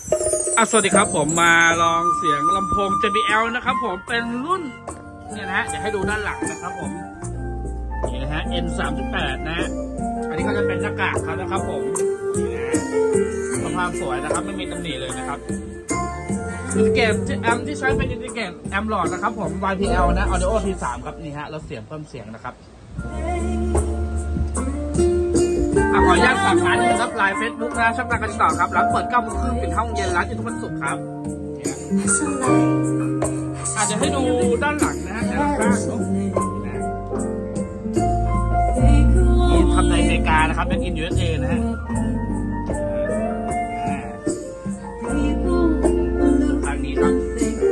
สวัสดีครับผมมาลองเสียงลำโพง JBL นะครับผมเป็นรุ่นเนี่ยนะฮะเดี๋ยวให้ดูด้านหลังนะครับผมนี่นะฮะ N38 นะฮะอันนี้ก็จะเป็นหน้ากากเขานะครับผมนี่นะสภาพสวยนะครับไม่มีตำหนิเลยนะครับอินทิเกตแอมที่ใช้เป็นอินทิเกตแอมหลอดนะครับผม YPL นะ Audio P3 ครับนี่ฮะเราเสียงเพิ่มเสียงนะครับขออนุญาตฝากร้านนี้นะครับไลน์เฟซบุ๊กนะช่องทางการติดต่อครับร้านเปิด9 โมงครึ่งเป็นห้องเย็นร้านอยู่ทุกวันศุกร์ครับอาจจะให้ดูด้านหลังนะฮะด้านข้างนี่ทำในอเมริกานะครับเป็นอิน USA นะฮะทางนี้ครับ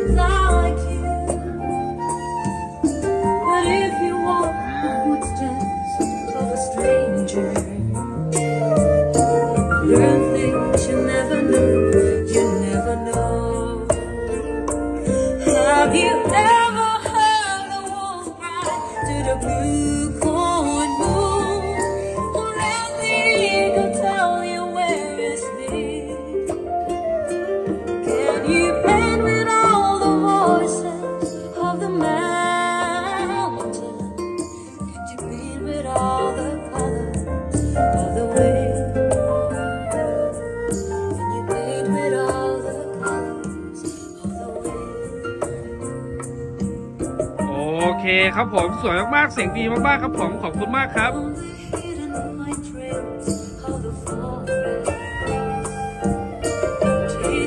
โอเคครับผมสวยมากๆเสียงดีมากๆครับผมขอบคุณมากครับ